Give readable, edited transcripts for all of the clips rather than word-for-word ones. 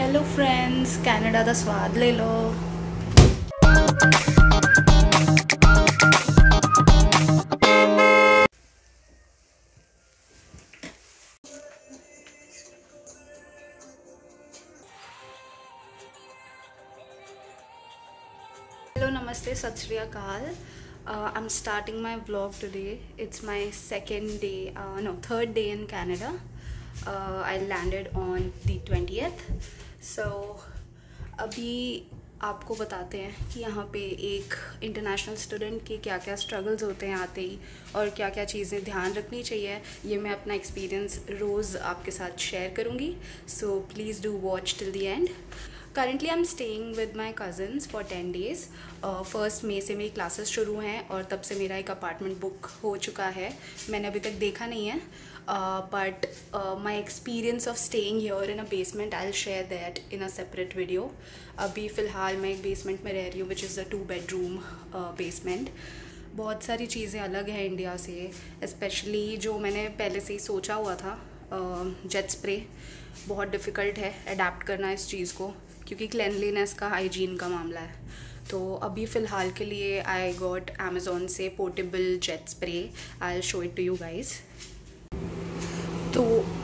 Hello friends, Canada दा स्वाद ले लो। Hello, namaste, sat shri akal. I'm starting my vlog today. It's my third day in Canada. I landed on the 20th. So अभी आपको बताते हैं कि यहाँ पे एक इंटरनेशनल स्टूडेंट के क्या क्या स्ट्रगल्स होते हैं आते ही, और क्या क्या चीज़ें ध्यान रखनी चाहिए। ये मैं अपना एक्सपीरियंस रोज़ आपके साथ शेयर करूँगी। So please do watch till the end. Currently I'm staying with my cousins for 10 days. 1 मई से मेरी क्लासेस शुरू हैं और तब से मेरा एक अपार्टमेंट बुक हो चुका है। मैंने अभी तक देखा नहीं है, but my experience of staying here in a basement I will share that in a separate video. अभी फ़िलहाल मैं एक बेसमेंट में रह रही हूँ, which is a 2 bedroom basement. बहुत सारी चीज़ें अलग हैं इंडिया से, स्पेशली जो मैंने पहले से ही सोचा हुआ था। जेट स्प्रे बहुत डिफ़िकल्ट है अडेप्ट करना इस चीज़ को, क्योंकि क्लेनलीनेस का, हाइजीन का मामला है। तो अभी फ़िलहाल के लिए आई गॉट अमेज़ॉन से portable jet spray. I will show it to you guys. तो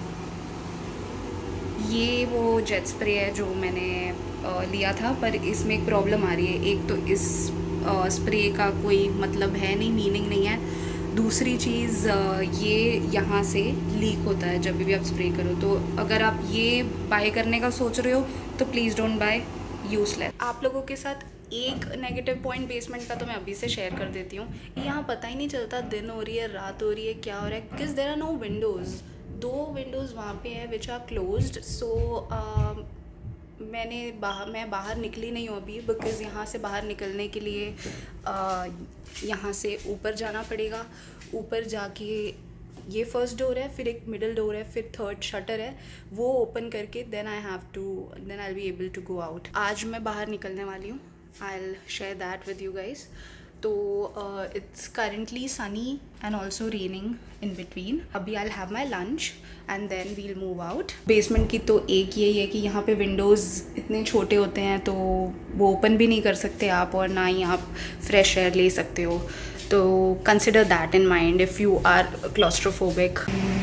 ये वो जेट स्प्रे है जो मैंने लिया था, पर इसमें एक प्रॉब्लम आ रही है। एक तो इस स्प्रे का कोई मतलब है नहीं, मीनिंग नहीं है। दूसरी चीज़, ये यहाँ से लीक होता है जब भी आप स्प्रे करो। तो अगर आप ये बाय करने का सोच रहे हो तो प्लीज़ डोंट बाय, यूज़लेस। आप लोगों के साथ एक नेगेटिव पॉइंट बेसमेंट का तो मैं अभी से शेयर कर देती हूँ। यहाँ पता ही नहीं चलता दिन हो रही है, रात हो रही है, क्या हो रहा है, because there are no windows. 2 windows वहाँ पे है विच आर क्लोज्ड। सो मैं बाहर निकली नहीं हूँ अभी, बिकॉज़ यहाँ से बाहर निकलने के लिए यहाँ से ऊपर जाना पड़ेगा। ऊपर जाके ये फर्स्ट डोर है, फिर एक मिडल डोर है, फिर थर्ड शटर है, वो ओपन करके then I will be able to go out. आज मैं बाहर निकलने वाली हूँ। I will share that with you guys. तो it's currently sunny and also raining in between. अभी I will have my lunch and then we'll move out. Basement की तो एक यही है कि यहाँ पे विंडोज़ इतने छोटे होते हैं, तो वो ओपन भी नहीं कर सकते आप, और ना ही आप फ्रेश एयर ले सकते हो। तो consider that in mind if you are claustrophobic.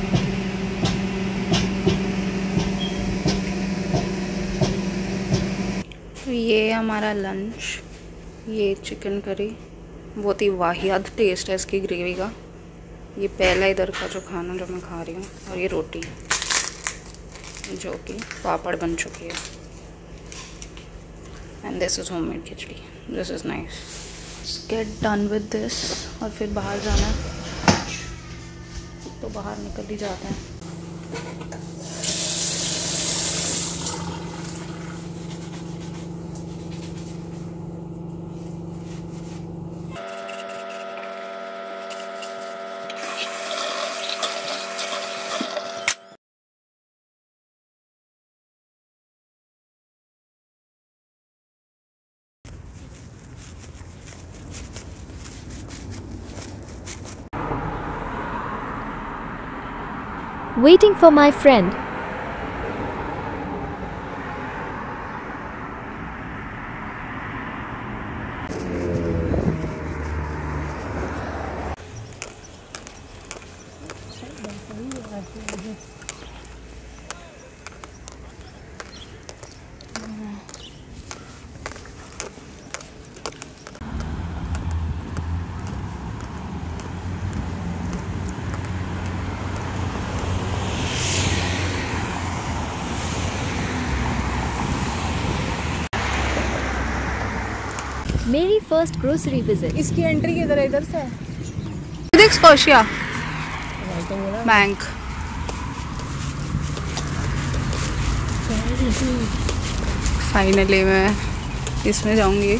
तो ये हमारा लंच, ये चिकन करी, बहुत ही वाहियात टेस्ट है इसकी ग्रेवी का। ये पहला इधर का जो खाना जो मैं खा रही हूँ, और ये रोटी जो कि पापड़ बन चुकी है। And this is homemade khichdi. This is nice. Get done with this, और फिर बाहर जाना है तो बाहर निकल ही जाते हैं। Waiting for my friend. मेरी फर्स्ट ग्रोसरी विजिट। इसकी एंट्री किधर है? इधर से देख, स्कॉशिया बैंक। फाइनली मैं इसमें जाऊंगी।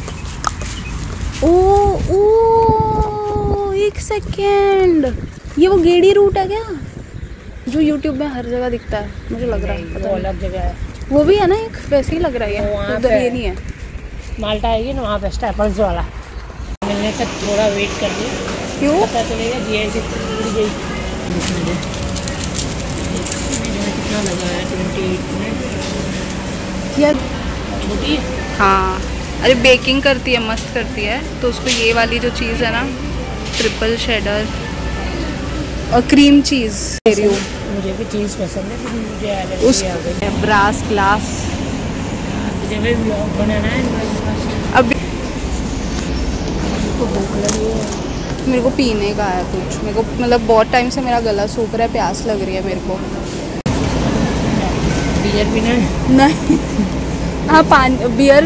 ओ एक सेकेंड, ये वो गेड़ी रूट है क्या जो यूट्यूब में हर जगह दिखता है? मुझे लग रहा है वो अलग जगह है। वो भी है ना, एक वैसे ही लग रहा है। उधर ये नहीं है। माल्टा आएगी ना, वहाँ पे स्टेपल्स वाला मिलने तक थोड़ा वेट कर ली। क्यों? पता चलेगा GIC पूरी गई। कितना लगा है? 28 मिनट। यार छोटी है। हाँ, अरे बेकिंग करती है, मस्त करती है, तो उसको ये वाली जो चीज़ है ना, ट्रिपल शेडर और क्रीम चीज़ दे रही हूँ। मुझे भी चीज़ पसंद है, लेकिन मुझे एलर्जी आ गई। ब्रास ग्लास मुझे भी ब्लॉग बनाना है। अब तो भूख लगी है। मेरे को पीने का है कुछ, मेरे को मतलब बहुत टाइम से मेरा गला सूख रहा है, प्यास लग रही है मेरे को। बियर पीना है? नहीं हाँ, पानी बियर।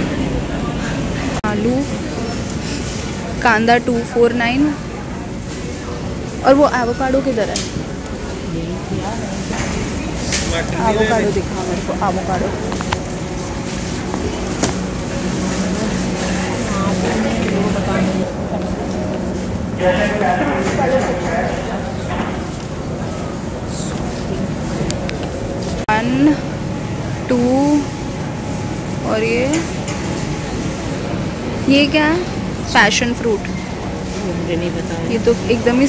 आलू कांदा 249 और वो एवोकाडो किधर है? एवोकाडो दिखा मेरे को, एवोकाडो। वन 2 और ये क्या है? Passion fruit. मुझे नहीं पता। ये तो एकदम ही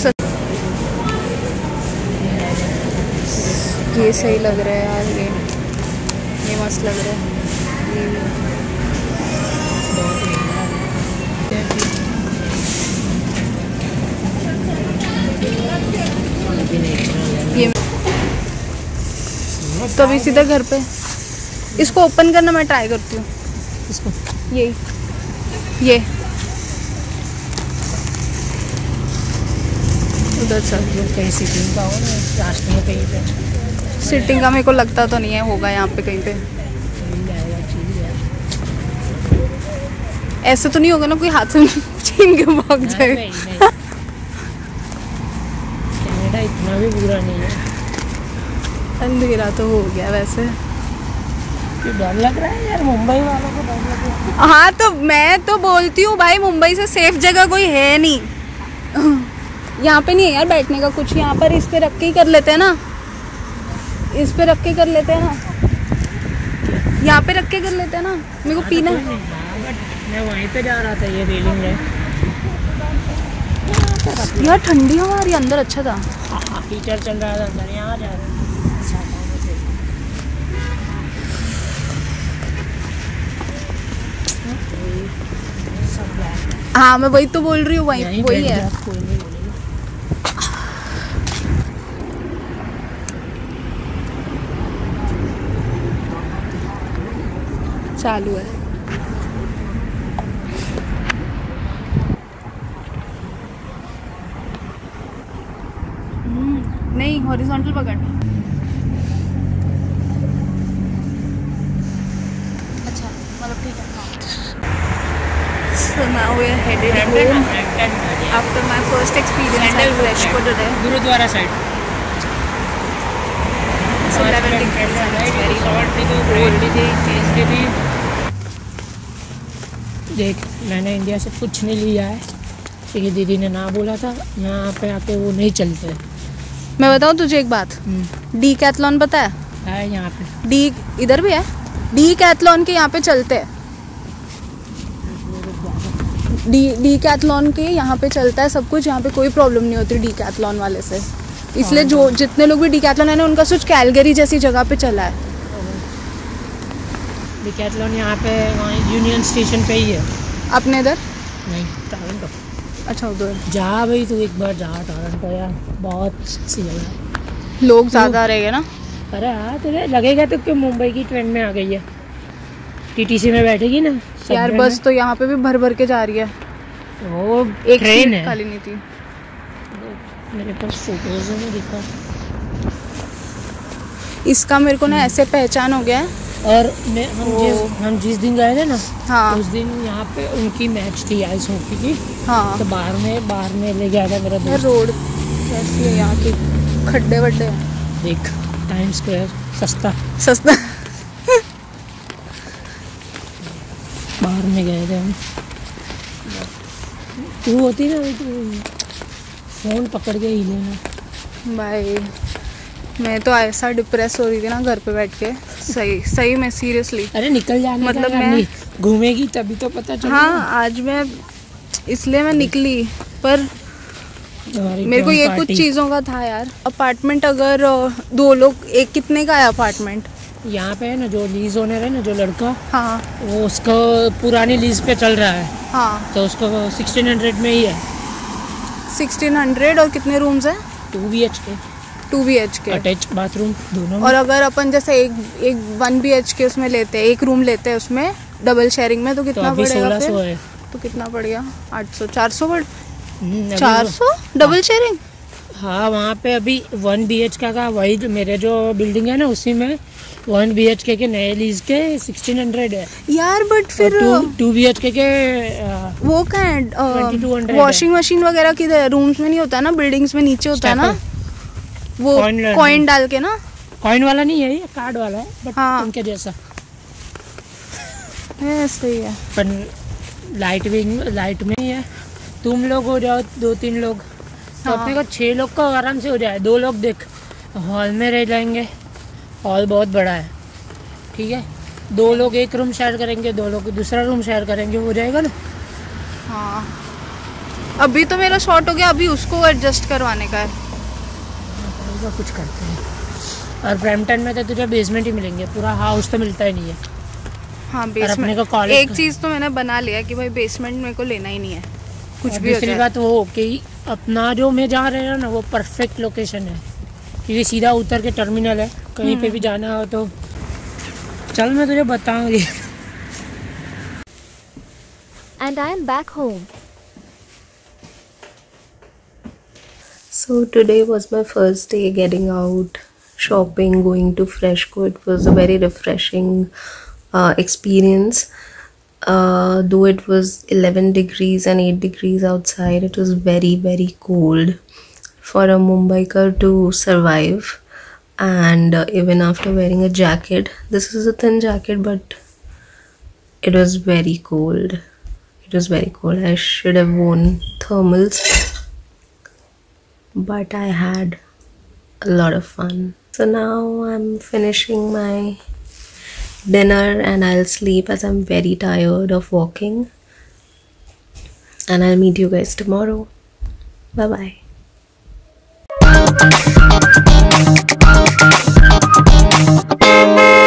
ये सही लग रहा है यार, ये मस्त लग रहा है। ये भी ये तो अभी सीधा घर पे इसको ओपन करना मैं ट्राई करती हूँ। इसको ये उधर सर कहीं सिटिंग का हो ना, रास्ते में कहीं पे सिटिंग का मेरे को लगता तो नहीं है, होगा यहाँ पे कहीं पे। मिल जाएगा चीज़ यार। ऐसे तो नहीं होगा ना कोई हाथ से छीन के भाग जाए? नहीं, नहीं। कनाडा इतना भी बुरा नहीं है। अंधेरा तो हो गया वैसे। ये डर लग रहा है यार, मुंबई वालों को डर लग रहा है। हाँ तो मैं तो बोलती हूँ भाई, मुंबई से सेफ जगह कोई है नहीं। यहाँ पे नहीं है यार बैठने का कुछ, यहाँ पर इस पे रख के ही कर लेते हैं ना, इस पे रख के कर लेते हैं ना, यहाँ पे रख के कर लेते हैं ना। मेरे को पीना है। मैं वहीं पे जा रहा था, ये रेलिंग है यार, ठंडी हवा आ रही है अंदर। अच्छा था। हाँ, टीचर चल रहा था अंदर, यहाँ जा रहा हाँ मैं वही तो बोल रही हूँ, वही वही है। कोई नहीं बोलेगा। चालू है। नहीं, हॉरिजॉन्टल पकड़। अच्छा मतलब ठीक है। So now we are headed home after my first experience at Freshco today. Gurdwara side. It's 11 degrees and it's very cold. देख, मैंने इंडिया से कुछ नहीं लिया है क्योंकि दीदी ने ना बोला था, यहाँ पे आके वो नहीं चलते। मैं बताऊँ तुझे एक बात, डीकैथलॉन पता है यहाँ पे? डी इधर भी है। डीकैथलॉन के यहाँ पे चलते हैं, डीकैथलॉन के यहाँ पे चलता है सब कुछ। यहाँ पे कोई प्रॉब्लम नहीं होती डीकैथलॉन वाले से, इसलिए जो जितने लोग भी डीकैथलॉन है ना, उनका सोच कैलगरी जैसी जगह पे चला है। डीकैथलॉन यहाँ पे वहाँ यूनियन स्टेशन पे ही है। अपने इधर नहीं, टोरंटो। अच्छा उधर जा भाई, तू एक बार जा टोरंटो यार, बहुत अच्छी जगह है। लोग ज़्यादा रहेंगे ना। अरे हाँ, तुझे लगेगा तो कि मुंबई की ट्रेन में आ गई है। टीटीसी में बैठेगी ना यार, बस तो यहाँ पे भी भर भर के जा रही है। वो एक ट्रेन है, खाली नहीं थी। मेरे पास फोटोज में दिखा। इसका मेरे को ना ऐसे पहचान हो गया है। और हम जिस दिन गए थे ना, हाँ उस दिन यहाँ पे उनकी मैच थी आइस हॉकी की। हाँ तो बाहर में ले गया था मेरा यार, दोस्त। रोड कैसी है यहाँ की, खड्डे वड्डे। देख, टाइम स्क्वायर सस्ता सस्ता। बाहर में गए थे हम। तू होती ना, तू फ़ोन पकड़ के ही लेना भाई। मैं तो ऐसा डिप्रेस हो रही थी ना घर पे बैठ के, सही में सीरियसली। अरे निकल जाने मतलब का, मैं घूमेगी तभी तो पता चलेगा। हाँ, आज मैं इसलिए मैं निकली, पर मेरे को ये कुछ चीज़ों का था यार। अपार्टमेंट अगर 2 लोग, एक कितने का है अपार्टमेंट? यहाँ पे है ना जो लीज ओनर है ना, जो लड़का, हाँ वो उसको पुरानी लीज पे चल रहा है, हाँ। तो उसको 1600 में ही है। 1600 और कितने रूम्स हैं? 2 BHK, 2 BHK अटैच बाथरूम दोनों में। और अगर अपन जैसे एक 1 BHK उसमें लेते हैं, एक रूम लेते हैं उसमें डबल शेयरिंग में, तो तो कितना अभी पड़ेगा 1600 फिर? है। तो कितना पड़ गया? 800 400 पड़ अभी 400 डबल शेयरिंग? हाँ, वहाँ पे अभी 1 BHK का, वही जो मेरे जो बिल्डिंग है ना उसी में 1 BHK के नए लीज के 1600 है यार बट फिर 2 BHK के वो कहाँ है? 2200 वॉशिंग मशीन वगैरह किधर? रूम्स में नहीं होता ना, बिल्डिंग्स में नीचे होता है ना, वो कॉइन डाल के ना। कॉइन वाला नहीं है, ये कार्ड वाला है, बट हाँ। उनके जैसा है, सही है। पर लाइट में ही है। तुम लोग हो जाओ 2-3 लोग, तो हाँ। अपने को 6 लोग का आराम से हो जाए। 2 लोग देख हॉल में रह जाएंगे, हॉल बहुत बड़ा है, ठीक है। 2 लोग एक रूम शेयर करेंगे, 2 लोग दूसरा रूम शेयर करेंगे, हो जाएगा ना। हाँ अभी तो मेरा शॉर्ट हो गया, अभी उसको एडजस्ट करवाने का है। कुछ करते हैं। और ब्रैम्पटन में तो तुझे बेसमेंट ही मिलेंगे, पूरा हाउस तो मिलता ही नहीं है। हाँ अपने को बेसमेंट, कॉलेज एक चीज़ तो मैंने बना लिया कि भाई बेसमेंट मेरे को लेना ही नहीं है, कुछ भी हो दूसरी जाए। बात वो कि अपना जो मैं जहाँ रह रहा हूँ ना, वो परफेक्ट लोकेशन है, क्योंकि सीधा उतर के टर्मिनल है। कहीं पे भी जाना हो तो चल, मैं तुझे बताऊंगी। And I am back home. So today was my first day getting out, shopping, going to Freshco. It was a very refreshing experience. Though it was 11 degrees and 8 degrees outside, it was very, very cold for a Mumbaiker to survive. And even after wearing a jacket, this is a thin jacket, but it was very cold. It was very cold. I should have worn thermals, but I had a lot of fun. So now I'm finishing my dinner and I'll sleep as I'm very tired of walking. And I'll meet you guys tomorrow. Bye bye.